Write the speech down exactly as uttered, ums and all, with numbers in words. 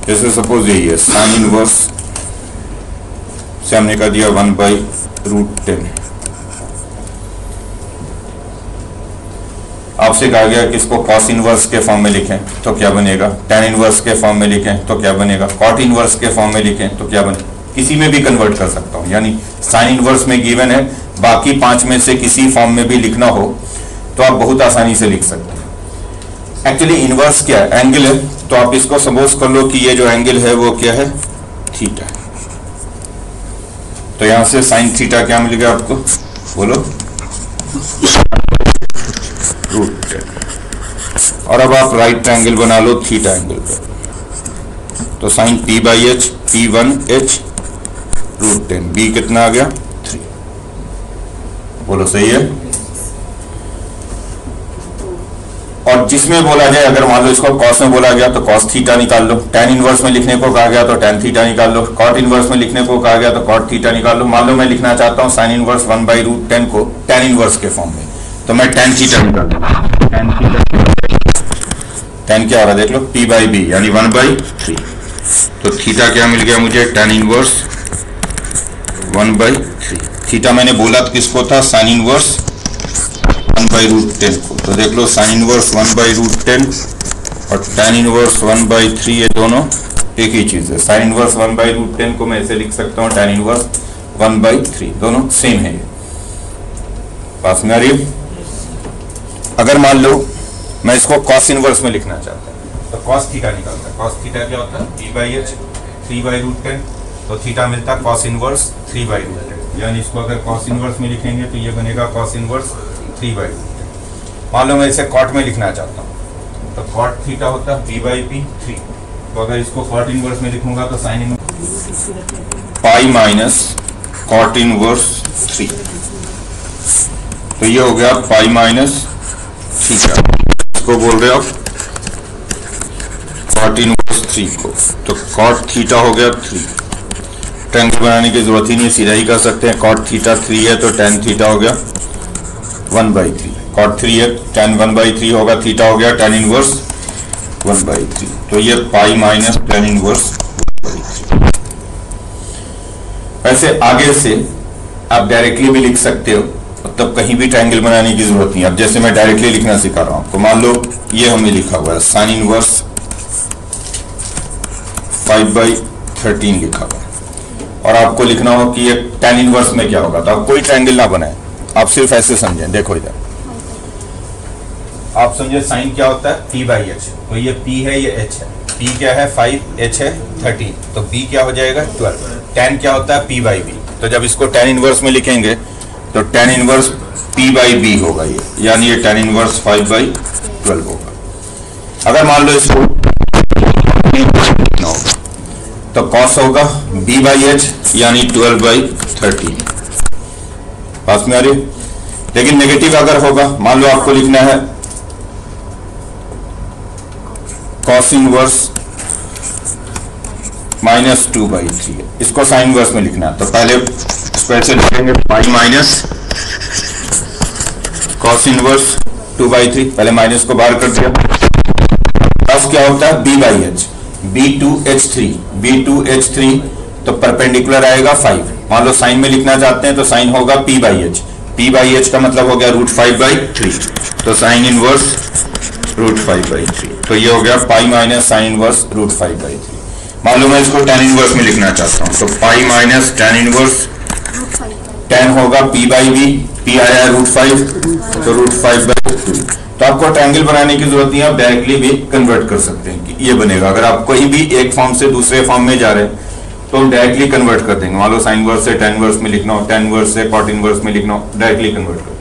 जैसे सपोज यही है साइन इनवर्स से हमने कह दिया वन बाई रूट टेन। आपसे कहा गया कि इसको कॉस इनवर्स के फॉर्म में लिखें तो क्या बनेगा, टेन इनवर्स के फॉर्म में लिखें तो क्या बनेगा, कॉट इनवर्स के फॉर्म में लिखें तो क्या बनेगा। किसी में भी कन्वर्ट कर सकता हूं, यानी साइन इनवर्स में गिवन है, बाकी पांच में से किसी फॉर्म में भी लिखना हो तो आप बहुत आसानी से लिख सकते हैं। एक्चुअली इनवर्स क्या है, एंगल है, तो आप इसको सपोज कर लो कि ये जो एंगल है वो क्या है, थीटा। तो यहां से साइन थीटा क्या मिलेगा आपको, बोलो, रूट टेन। और अब आप राइट ट्रायंगल बना लो थीटा एंगल पे, तो sine P by H, P one H root ten, B कितना आ गया, थ्री। बोलो सही है। और जिसमें बोला जाए, अगर मान लो इसको कॉस में बोला गया तो कॉस थीटा निकाल लो, टेन इनवर्स में लिखने को कहा गया तो टेन थीटा निकाल लो, कॉट इनवर्स में लिखने को कहा गया तो कॉट थीटा निकाल लो। मान लो मैं लिखना चाहता हूं sine inverse one by root ten को टेन इनवर्स के फॉर्म में, तो मैं टेन थीटा निकाल दूं। टेन थीटा, टेन क्या हो रहा है देख लो, पी बाई बी यानी वन बाई थ्री। तो थीटा क्या मिल गया मुझे, tan inverse one by three. Theta मैंने बोला तो किसको था, sine inverse one by root ten को। तो देख लो sine inverse one by root ten और tan inverse one by three, ये दोनों एक ही चीज है। Sine inverse one by root ten को मैं ऐसे लिख सकता हूँ ten inverse one by three, दोनों सेम है। पास में आ रही है। अगर मान लो मैं इसको कॉस इनवर्स में लिखना चाहता हूँ तो कॉस थीटा निकालता है। कॉस थीटा क्या होता है, P by H three by root ten, तो थीटा मिलता है cos inverse three by root ten. यानी इसको अगर कॉस इनवर्स में लिखेंगे तो ये बनेगा cos inverse three by root ten. मान लो मैं इसे कॉट में लिखना चाहता हूँ तो कॉट थीटा होता है पी बाई पी थ्री। तो अगर इसको कॉट इनवर्स में लिखूंगा तो sine inverse pi minus cot inverse three, तो ये हो गया पाई माइनस थीटा। इसको बोल रहे हो आप कॉट इनवर्स थ्री को, तो कॉट थीटा हो गया थ्री। ट्रायंगल बनाने की जरूरत ही नहीं, सीधा ही कर सकते हैं। कॉट थीटा थ्री है तो टेन थीटा हो गया one by three. Cot three है टेन वन बाई थ्री होगा, थीटा हो गया tan inverse one by three. तो ये pi minus tan inverse one by three. वैसे आगे से आप डायरेक्टली भी लिख सकते हो, तब कहीं भी ट्रायंगल बनाने की जरूरत नहीं। अब जैसे मैं डायरेक्टली लिखना सिखा रहा हूं, तो मान लो ये हमें लिखा हुआ है sine inverse five by thirteen लिखा हुआ है, और आपको लिखना हो कि ये टेन इनवर्स में क्या होगा। तो आप कोई ट्रायंगल ना बनाए, आप सिर्फ ऐसे समझें। देखो इधर आप समझे साइन क्या होता है, पी बाई एच। तो ये पी है, ये एच है। पी क्या है फाइव, एच है थर्टीन, तो बी क्या हो जाएगा ट्वेल्व। टेन क्या होता है, पी बाई बी। तो जब इसको टेन इनवर्स में लिखेंगे तो tan inverse P by B होगा ये, यानी ये tan inverse five by twelve होगा। अगर मान लो इसको होगा तो कॉस होगा बी बाई एच यानी ट्वेल्व बाई थर्टीन। पास में आ रही। लेकिन नेगेटिव अगर होगा, मान लो आपको लिखना है cos inverse minus two by three, इसको साइन इनवर्स में लिखना है, तो पहले स्पेशल लिखेंगे pi minus cos inverse two by three. पहले माइनस को बाहर कर दिया। कॉस क्या होता है, B by H, B two H three, B two H three, तो परपेंडिकुलर आएगा फाइव। मान लो साइन में लिखना चाहते हैं तो साइन होगा P by H. P by H का मतलब हो गया रूट फाइव बाई थ्री, तो sine inverse root five by three. तो ये हो गया pi minus sine inverse root five by three. मान लो मैं इसको टेन इनवर्स में लिखना चाहता हूँ, तो pi minus tan inverse, tan होगा पी बाई बी, पी आया रूट फाइव, तो रूट फाइव बाई थ्री। तो आपको ट्रायंगल बनाने की जरूरत नहीं है, आप डायरेक्टली भी कन्वर्ट कर सकते हैं कि ये बनेगा। अगर आप कहीं भी एक फॉर्म से दूसरे फॉर्म में जा रहे हैं तो हम डायरेक्टली कन्वर्ट कर देंगे। मान लो साइन इनवर्स से टेन इनवर्स में लिखना हो, टेन इनवर्स से कॉट इनवर्स में लिखना हो, डायरेक्टली कन्वर्ट कर